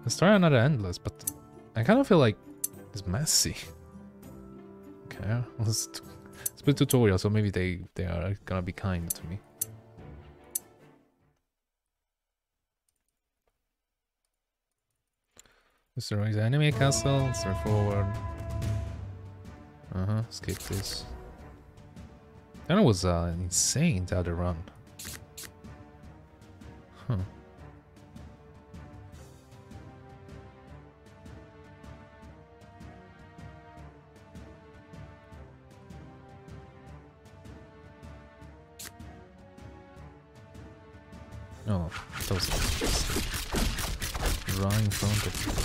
Let's try another endless, but I kind of feel like it's messy. Okay, let's play tutorial, so maybe they are gonna be kind to me. Destroy the enemy castle, start forward. Skip this. That was insane to have run. Huh. Oh, that was right in front of you.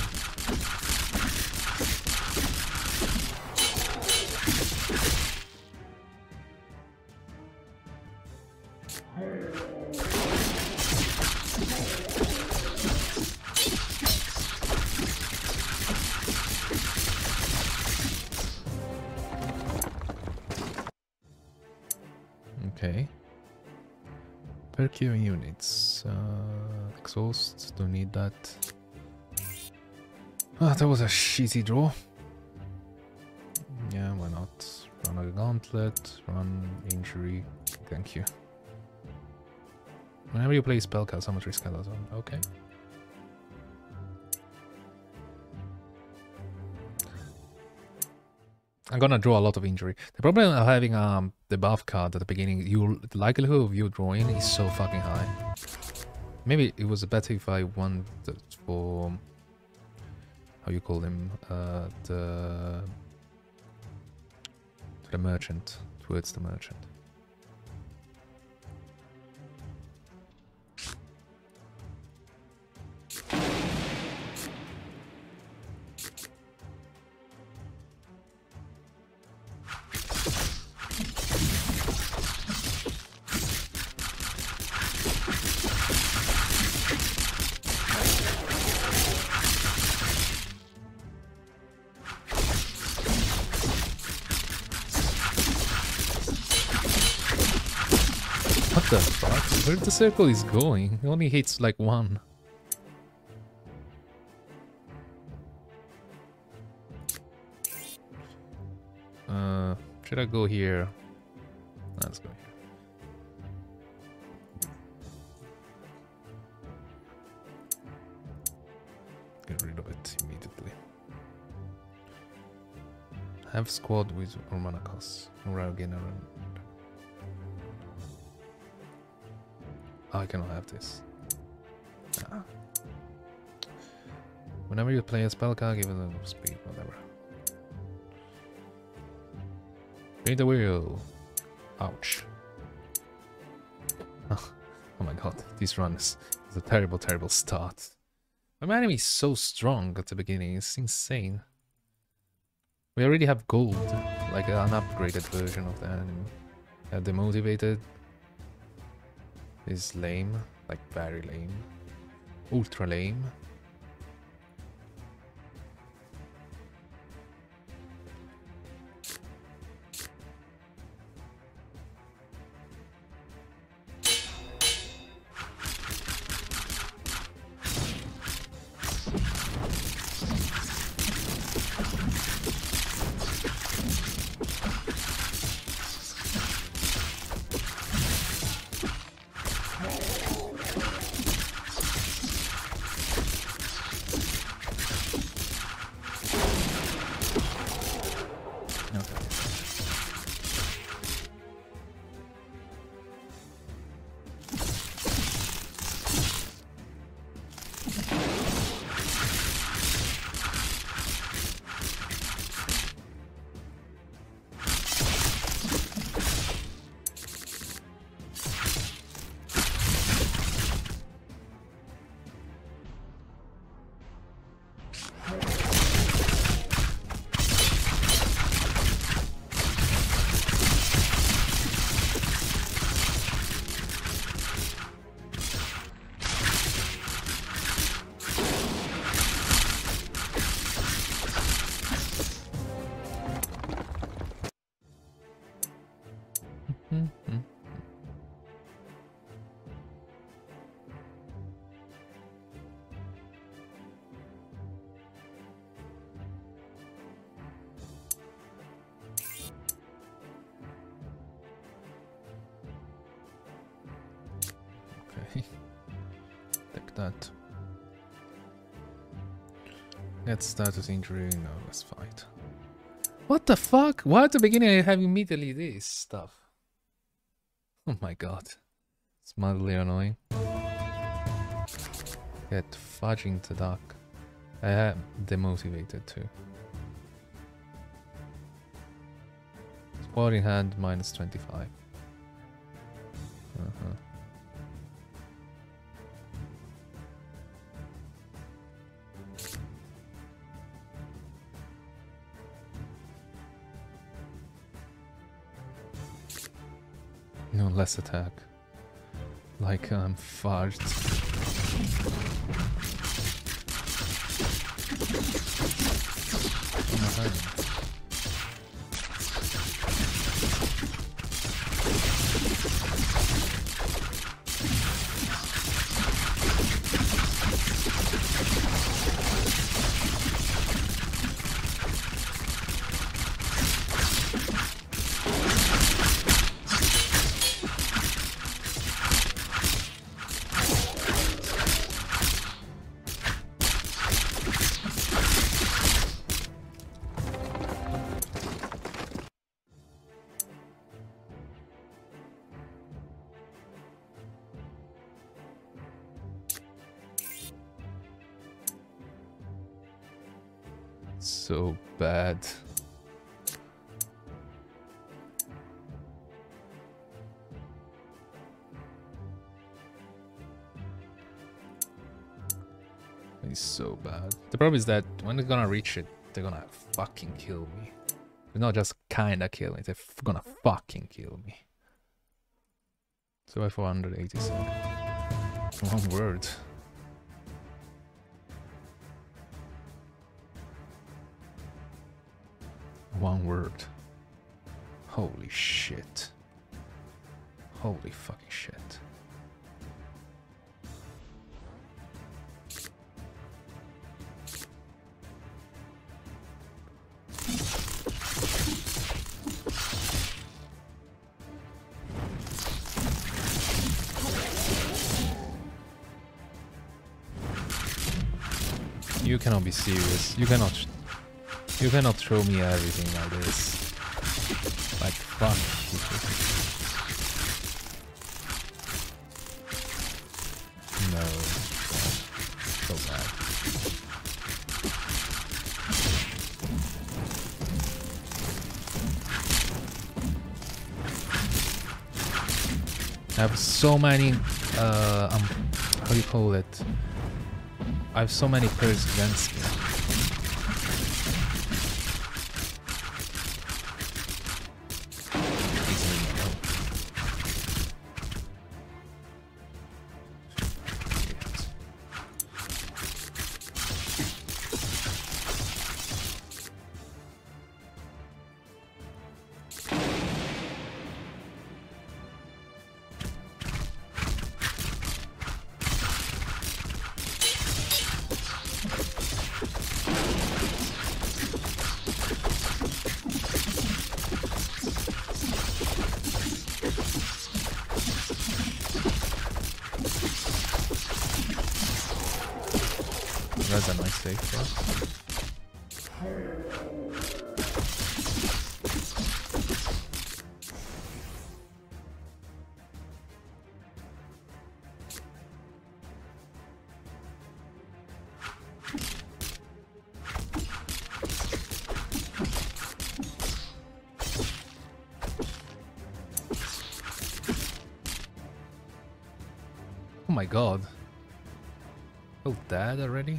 Okay. Percure units. Exhaust, don't need that. Ah, that was a shitty draw. Yeah, why not? Run a gauntlet, run injury. Thank you. Whenever you play spellcast, how much risk skeleton? Okay. I'm gonna draw a lot of injury. The problem of having the buff card at the beginning, the likelihood of you drawing is so fucking high. Maybe it was better if I wanted for how you call him, the merchant, towards the merchant. What the fuck? Where the circle is going? It only hits like one. Should I go here? Let's go here. Get rid of it immediately. Have squad with Romanakos. I cannot have this. Ah. Whenever you play a spell card, give it a speed, whatever. Read the wheel. Ouch. Oh my god, this run is a terrible, terrible start. My enemy is so strong at the beginning, it's insane. We already have gold, like an upgraded version of the enemy. Demotivated is lame, like very lame. Ultra lame. Take that. Get status injury. No, let's fight. What the fuck? Why at the beginning I have immediately this stuff? Oh my god. It's mildly annoying. Get fudging the duck. I am demotivated too. Squad in hand minus 25. No, less attack. Like I'm fudged. So bad. It's so bad. The problem is that when they're gonna reach it, they're gonna fucking kill me. They're not just kinda kill me, they're gonna fucking kill me. So I 487. One word. One word. Holy shit. Holy fucking shit. You cannot be serious. You cannot throw me everything like this. Like, fuck. No. So bad. I have so many, how do you call it? I have so many perks against me. That's a nice save for us. Oh my god. Oh, dead already?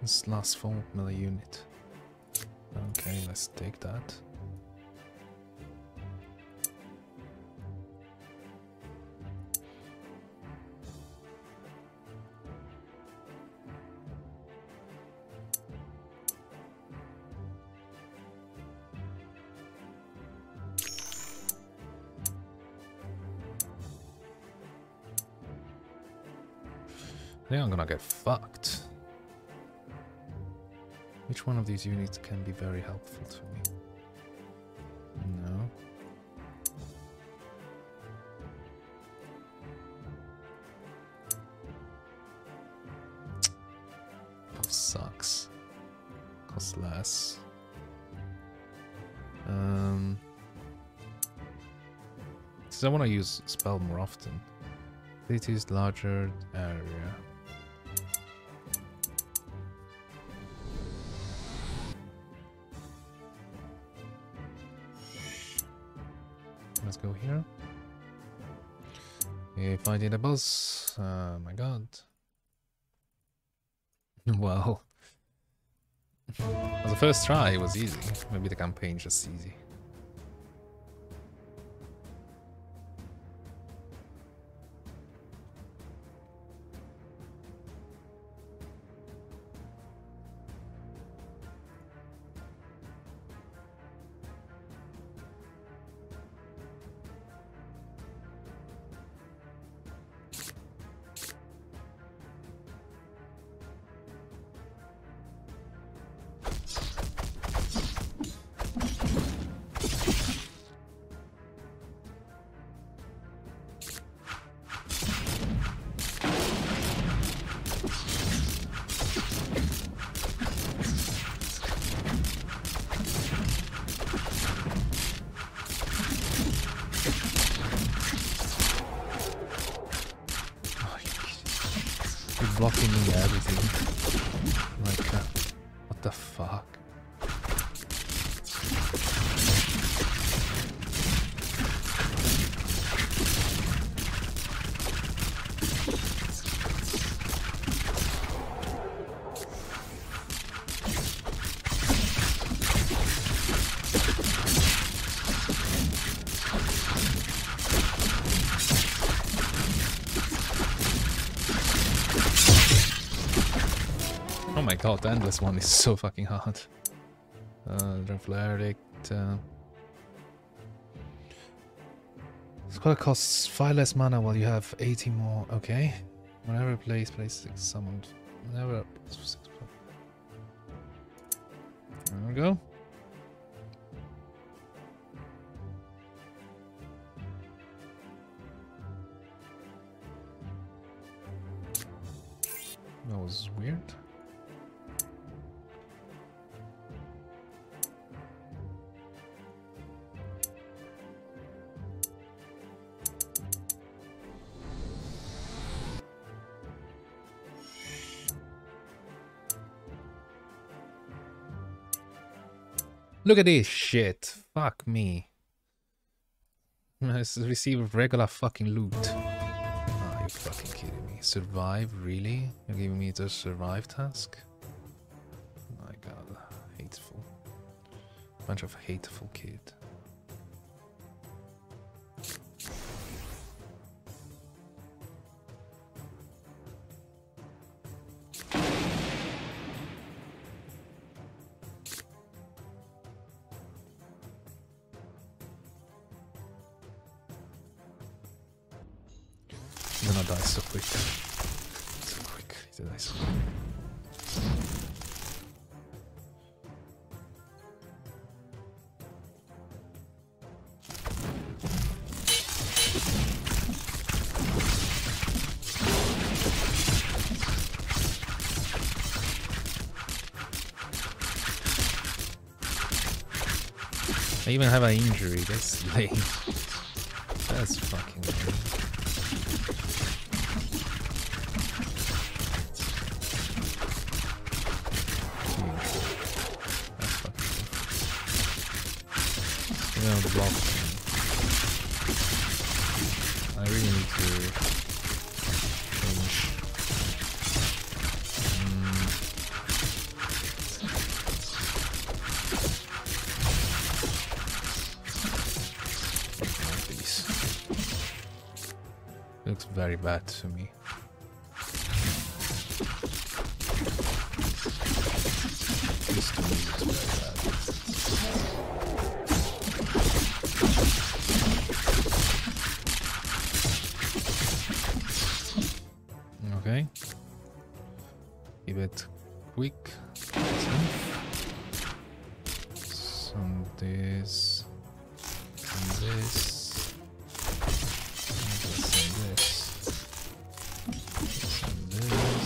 This last 4 melee unit. Okay, let's take that. I think I'm gonna get fucked. Which one of these units can be very helpful to me? No. That sucks. Costs less. Since I want to use spell more often. Cities larger area. Let's go here. Finding a boss. Oh my god. Well. On the first try it was easy. Maybe the campaign just easy. Blocking me everything. Like, what the fuck? Oh my god, the endless one is so fucking hard. Refleric. Squad costs 5 less mana while you have 80 more. Okay. Whenever place 6 summoned. Whenever 6. There we go. That was weird. Look at this shit. Fuck me. Let's receive regular fucking loot. Ah, you fucking kidding me. Survive? Really? You're giving me the survive task? My god. Hateful. Bunch of hateful kid. I'm gonna die so quick. So quick. He dies so quick. I even have an injury. That's lame. That's fucking lame. The block. I really need to change. Looks very bad to me. This to me looks very bad. Okay. Keep it quick. Some this. And this. And this. And this.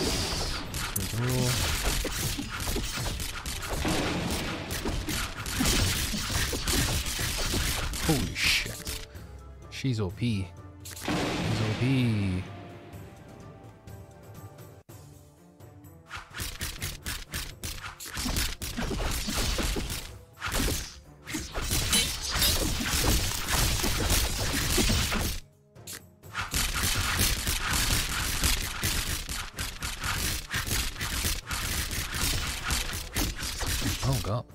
Holy shit. She's OP. She's OP. Oh god.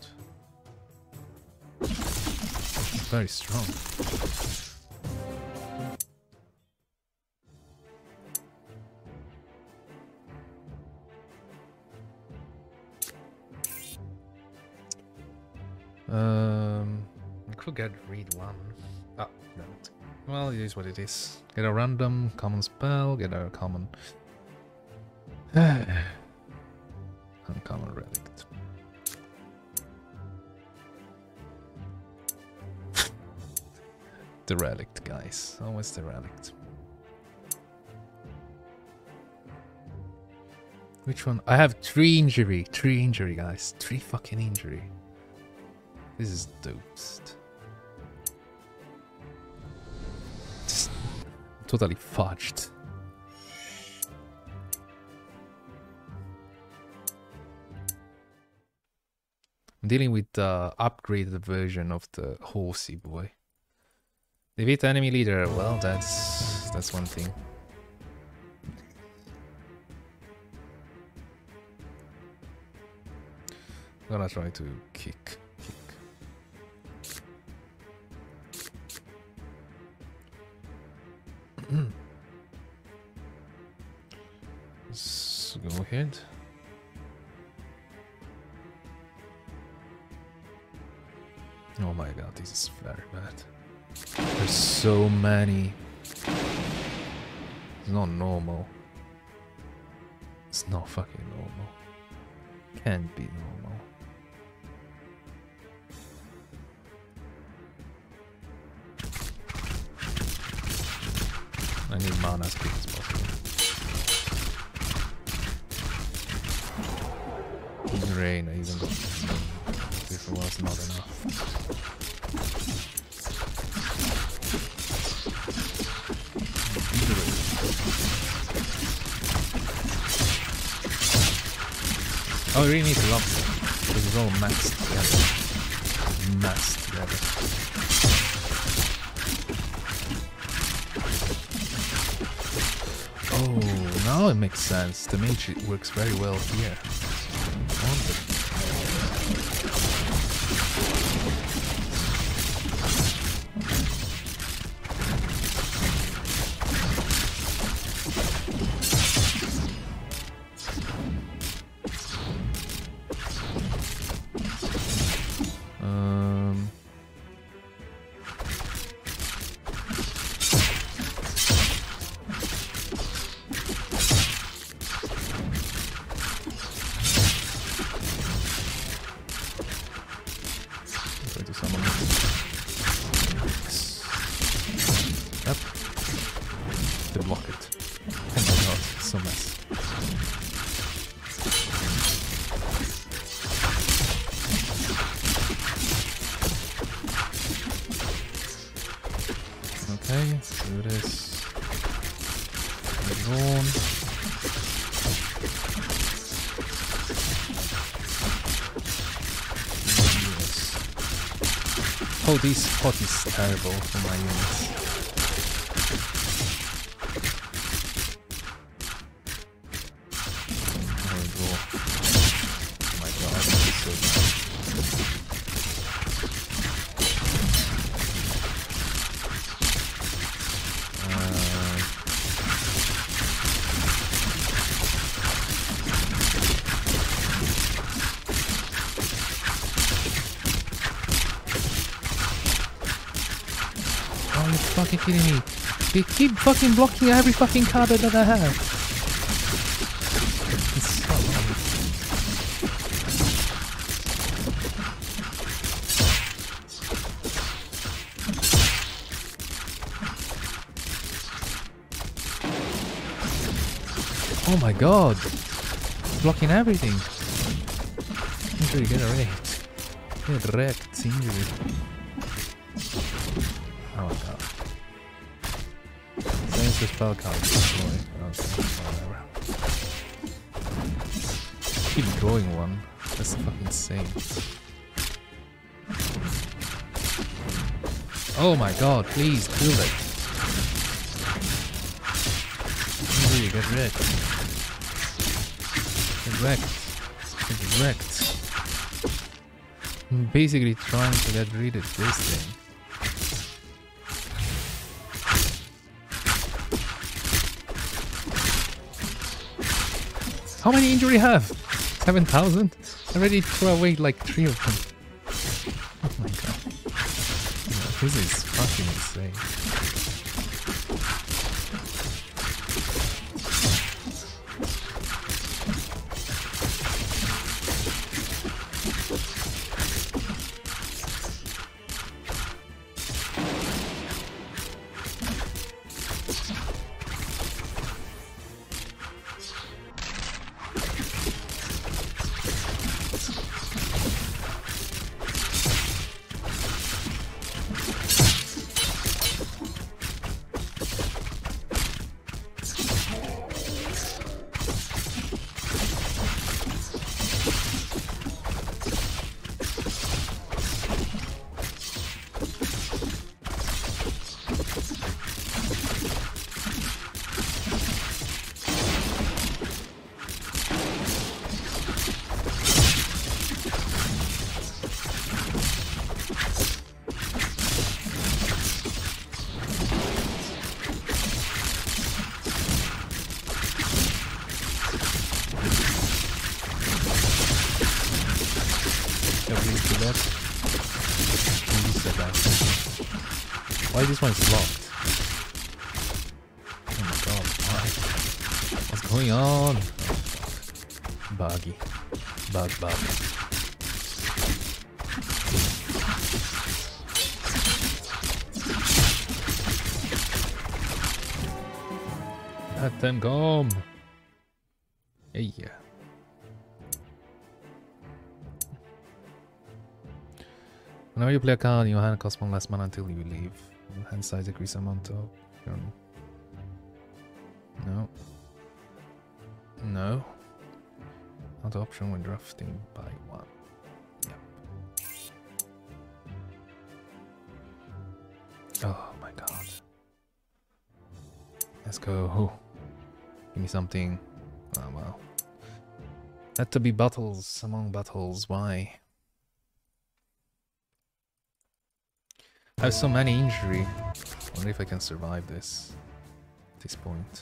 Very strong. I could get read one. Ah, no. Well, it is what it is. Get a random common spell, get a common uncommon relic. The relic, guys. Always the relic. Which one? I have 3 injury. 3 injury, guys. 3 fucking injury. This is dopest. Just totally fudged. I'm dealing with the upgraded version of the horsey boy. Defeat enemy leader. Well, that's one thing. I'm gonna try to kick. Let's go ahead. Oh my god, this is very bad. There's so many. It's not normal. It's not fucking normal. Can't be normal. I need mana as quick as possible. Rain, I even got this was not enough. Oh, I really need to lump it because it's all massed together. Massed together. Oh, now it makes sense. The mage works very well here. Oh, this spot is terrible for my units. Oh my god, this is so bad. Are you fucking kidding me? They keep fucking blocking every fucking card that I have. It's so annoying. Oh my god! Blocking everything. Injury, get wrecked. Get wrecked, injury. Oh my god. Change the spell card. Destroy. Okay, whatever. Keep drawing one. That's fucking insane. Oh my god, please kill it. Injury, get wrecked. Get wrecked. Get wrecked. I'm basically trying to get rid of this thing. How many injury have? 7,000? I already threw away like 3 of them. Oh my god. Yeah, this is fucking insane. Why this one's locked? Oh my god, why? What's going on? Oh, fuck. Buggy. Bug. Let them come! Hey. Whenever you play a card, your hand costs one less mana until you leave. Hand size decrease amount of... No. No. Not option when drafting by 1. Yep. Oh my god. Let's go. Give me something. Oh well. Had to be battles among battles. Why? I have so many injury. Wonder if I can survive this at this point.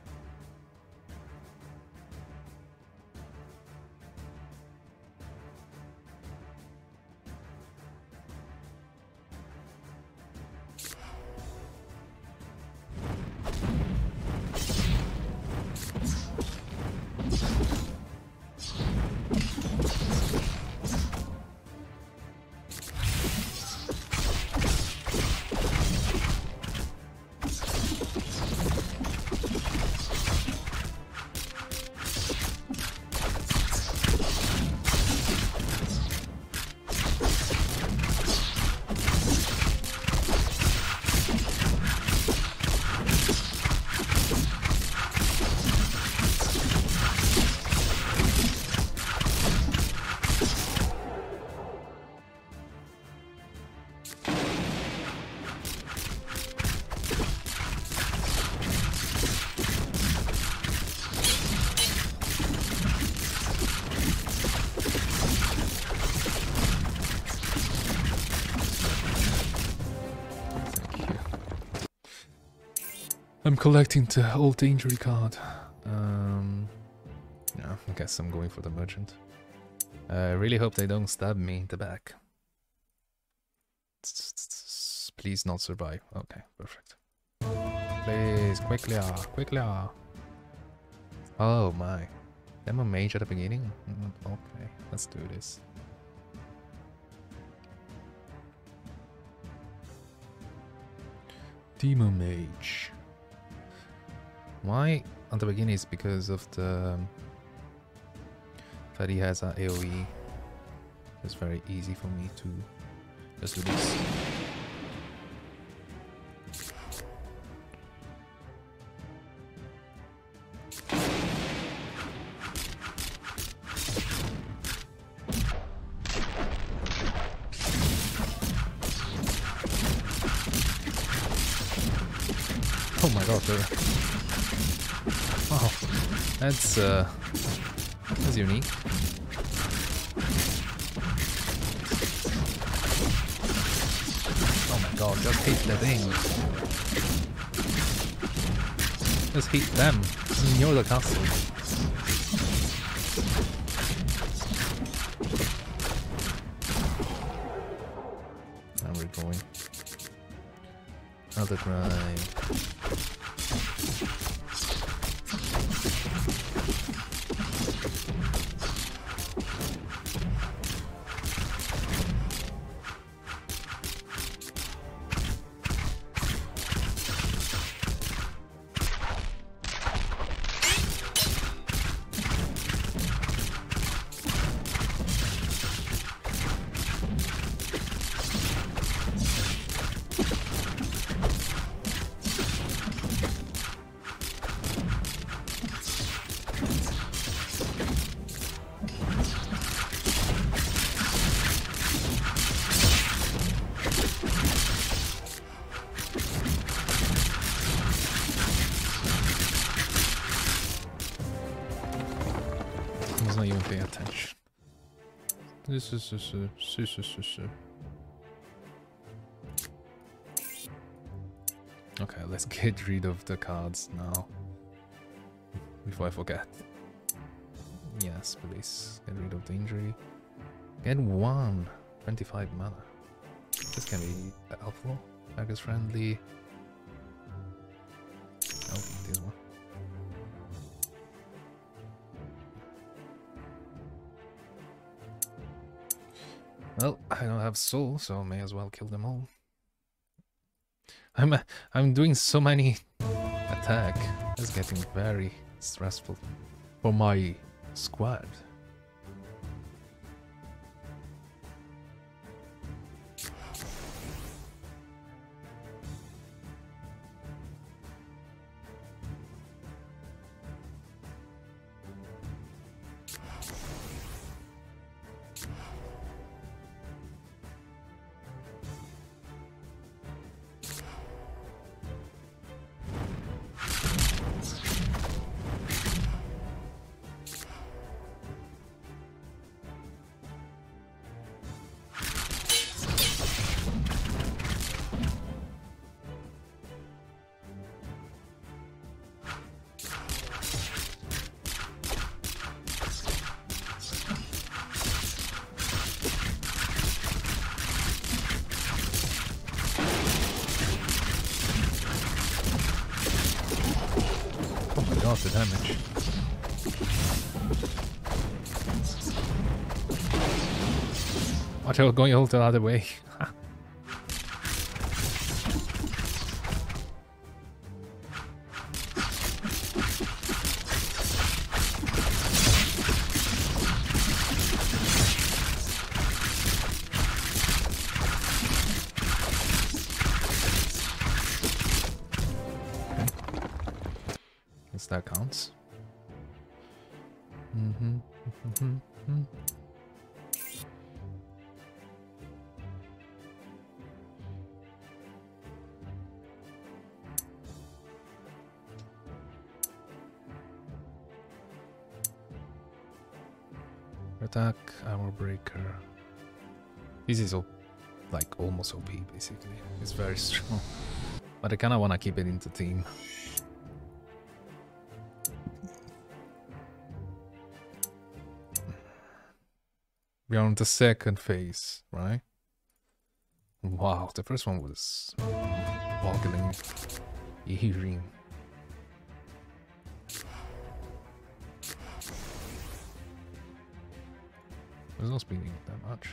I'm collecting the old injury card. Yeah, I guess I'm going for the merchant. I really hope they don't stab me in the back. Please not survive. Okay, perfect. Please, quickly, quickly. Oh my. Demo mage at the beginning? Okay, let's do this. Demo mage. Why at the beginning is because of the that he has an AoE. It's very easy for me to just do this. Oh my god, wow, that's unique. Oh my god, just hit the thing. Just hit them. Near the castle. Now we're going. Another grind. Not even paying attention. This is okay, let's get rid of the cards now before I forget. Yes, please get rid of the injury. Get 25 mana. This can be helpful. Target's friendly. Oh, this one. Well, I don't have soul, so I may as well kill them all. I'm doing so many attack. It's getting very stressful for my squad. The damage. Watch out, going all the other way. That counts. Attack, armor breaker. This is like almost OP basically. It's very strong, but I kind of want to keep it in the team. We are on the second phase, right? Wow, the first one was boggling, eerie. There's no speeding that much.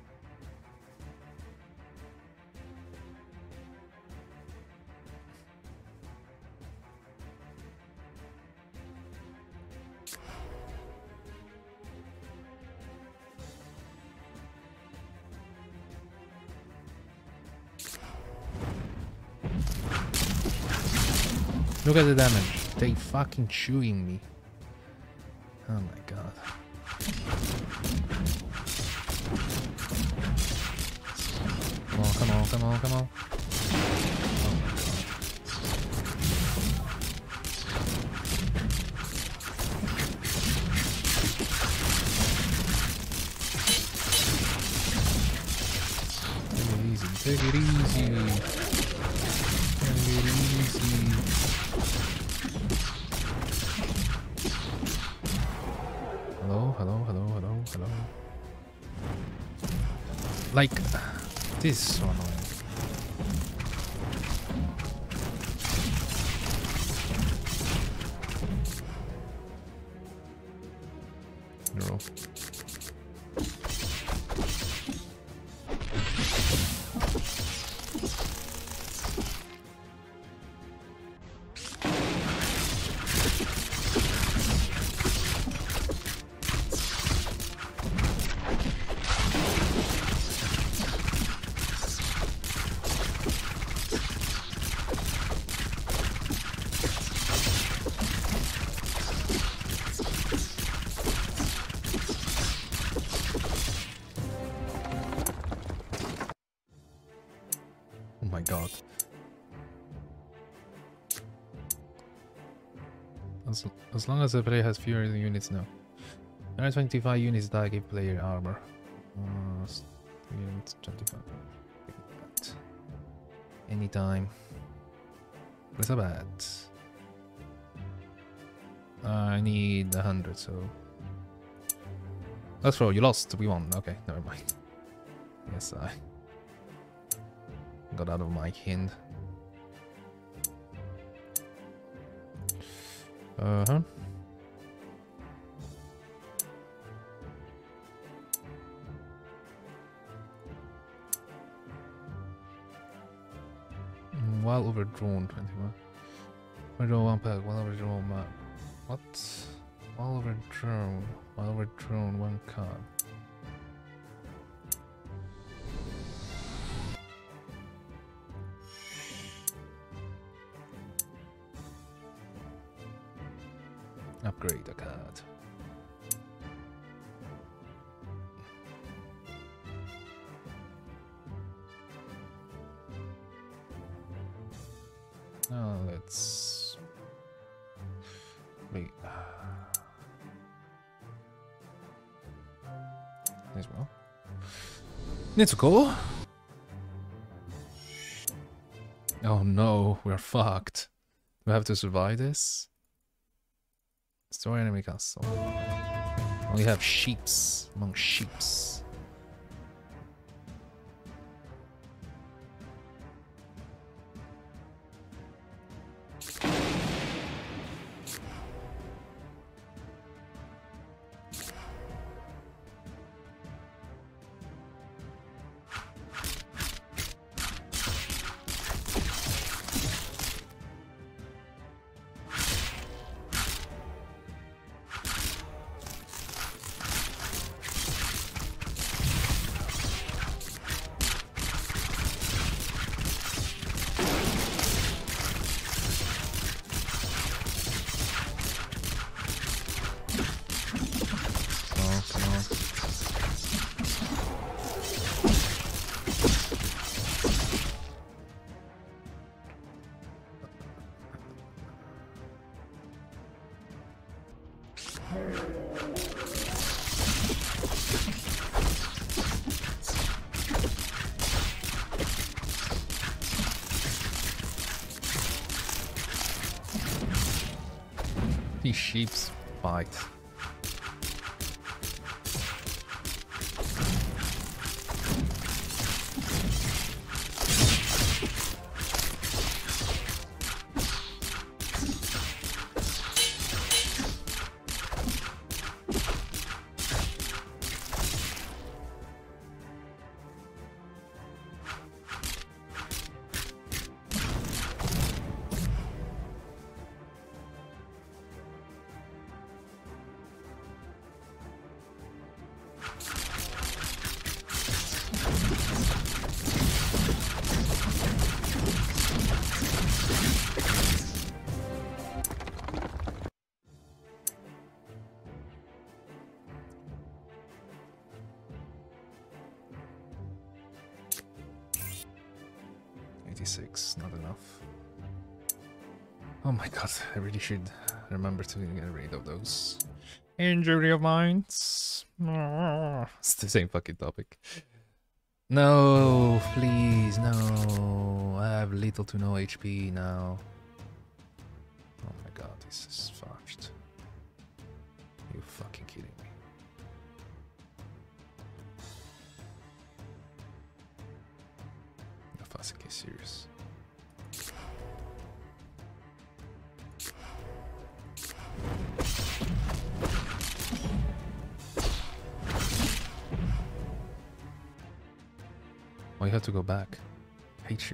Look at the damage. They fucking chewing me. Oh my god. Come on, come on, come on, come on. Oh my god. Take it easy, take it easy. Take it easy. Hello, hello, hello, hello, hello. Like, this is so annoying. You're off. Oh my god. As long as the player has fewer units now. There are 25 units that give player armor. Units 25. Anytime. What's about? I need 100, so... Let's throw, you lost, we won. Okay, never mind. Yes, I got out of my hint. Uh-huh. While overdrawn, 21. Overdrawn one pack, while overdrawn map. What? While overdrawn one card. Upgrade a card. Now let's wait. As well. Nitsuko. Oh no, we're fucked. We have to survive this. Destroy enemy castle. We have sheeps among sheeps. These sheeps fight. 26, not enough. Oh my god, I really should remember to get rid of those. Injury of minds. It's the same fucking topic. No, please, no. I have little to no HP now. Oh my god, this is fucked. You fucking kidding me. You're fucking serious. Oh, you have to go back. I hate you.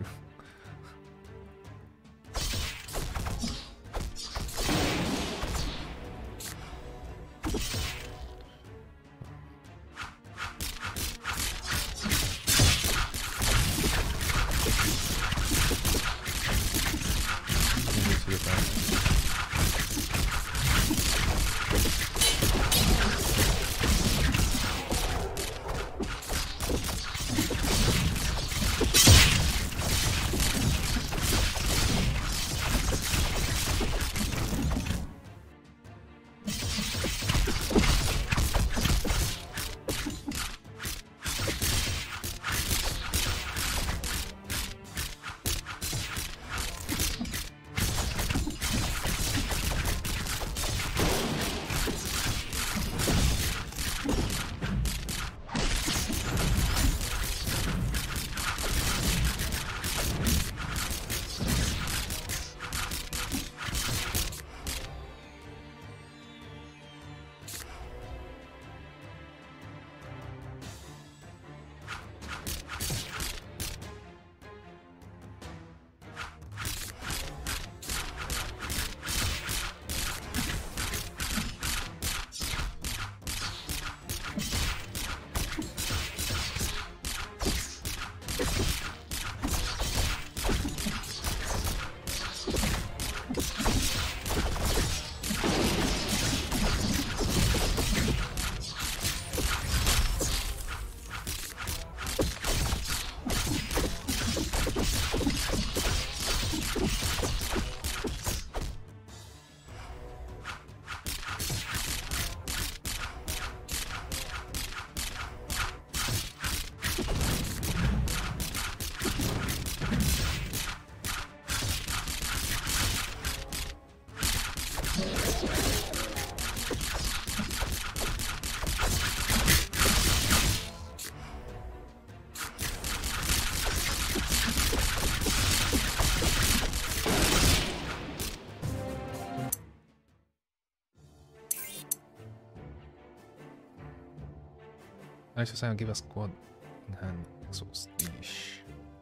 I should say I'll give a squad in hand exhaust. Yeesh.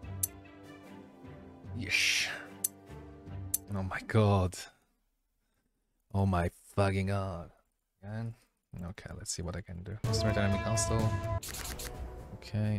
Yeesh. Oh my god. Oh my fucking god. Again? Okay, let's see what I can do. Start enemy console. Okay.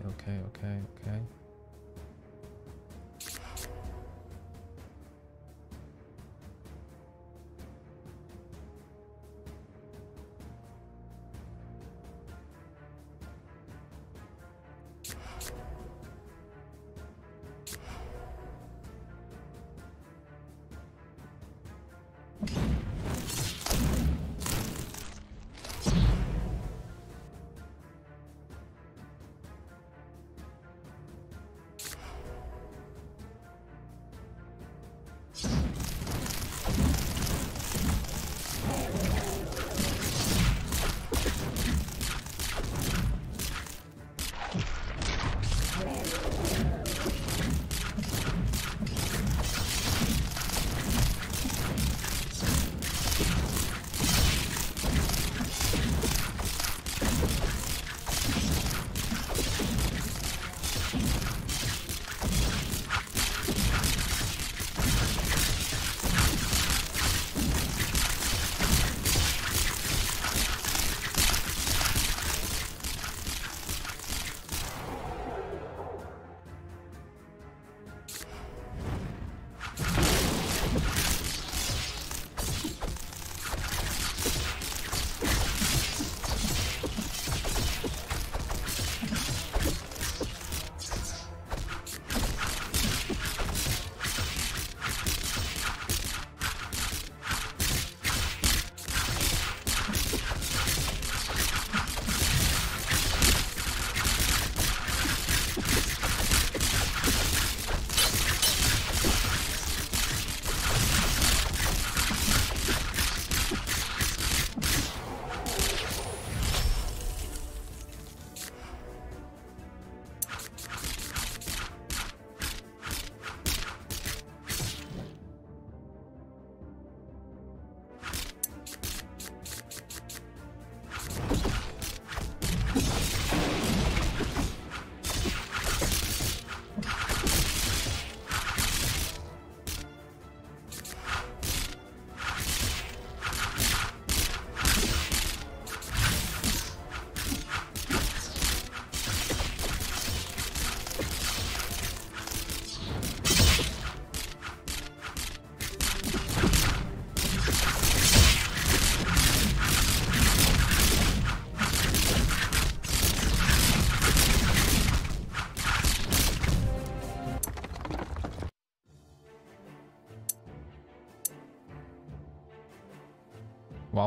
Wow.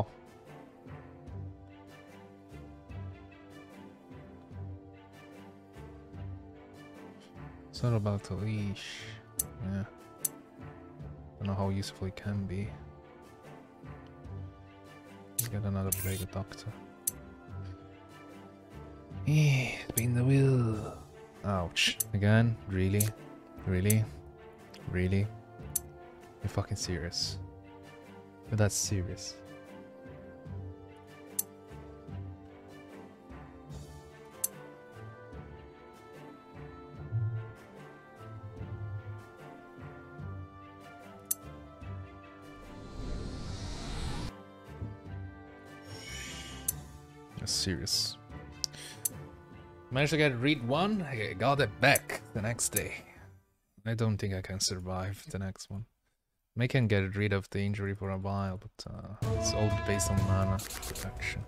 It's not about the leash. Yeah. Don't know how useful it can be. Let's get another Plague Doctor. Spin the wheel. Ouch. Again? Really? Really? Really? You're fucking serious. But that's serious. That's serious. Managed to get read one, I got it back the next day. I don't think I can survive the next one. I can get rid of the injury for a while, but it's all based on mana protection.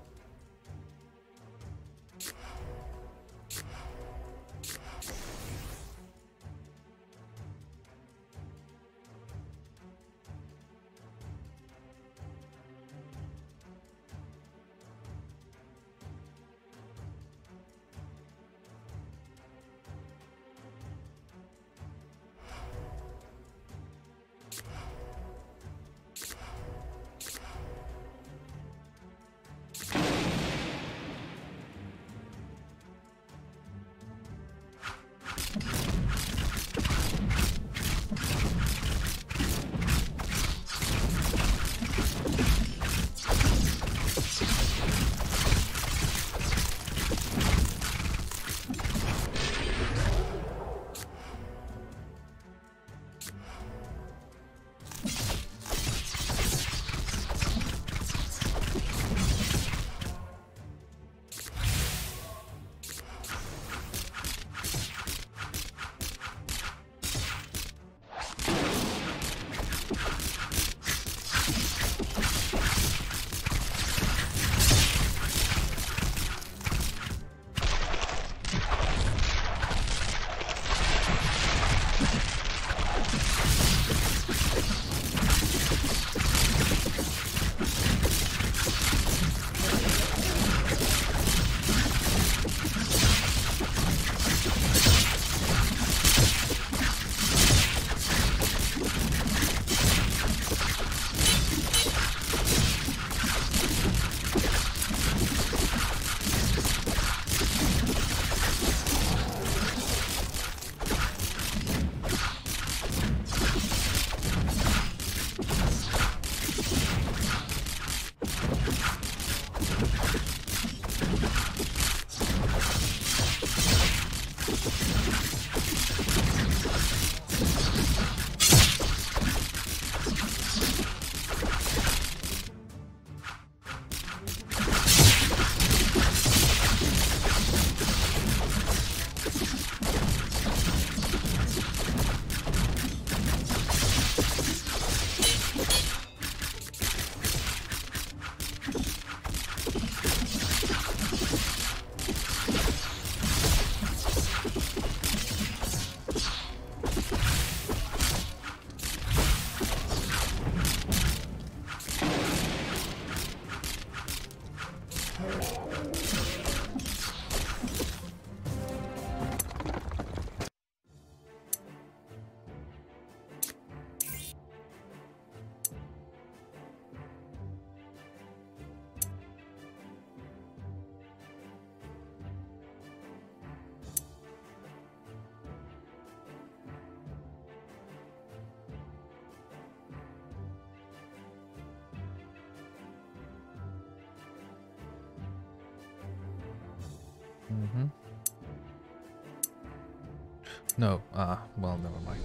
No, well, never mind.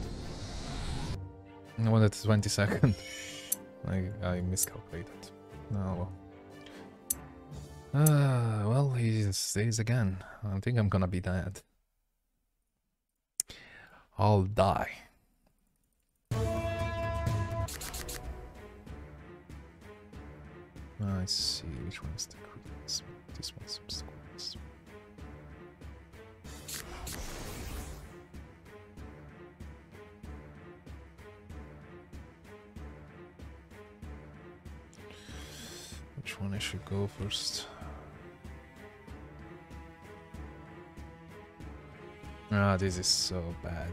I wanted 20-second. I miscalculated. No. Well, he stays again. I think I'm gonna be dead. I'll die. I see which one is the quickest. This one's the quickest. Which one I should go first? Ah, this is so bad.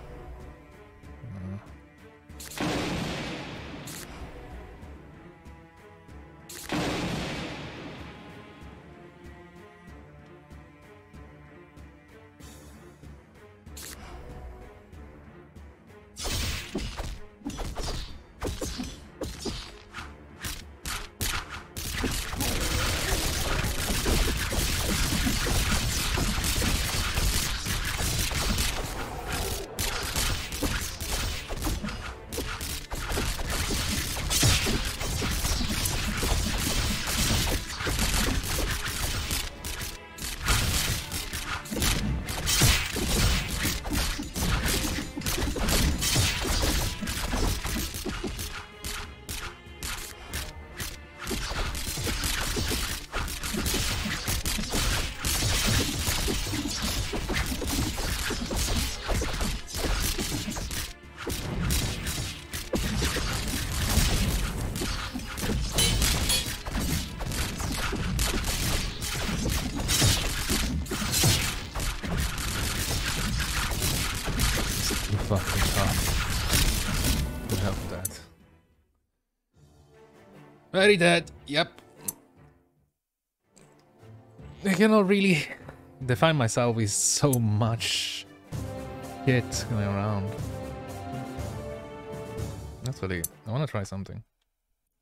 Fucking tough. Good help with that. Very dead. Yep. I cannot really define myself with so much shit going around. Actually, I want to try something.